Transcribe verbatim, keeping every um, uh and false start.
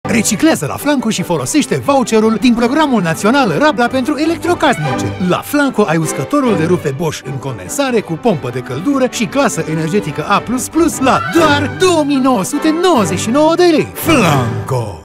Reciclează la Flanco și folosește voucherul din programul național Rabla pentru electrocasnice. La Flanco ai uscătorul de rufe Bosch în condensare cu pompă de căldură și clasă energetică A plus plus la doar două mii nouă sute nouăzeci și nouă de lei. Flanco!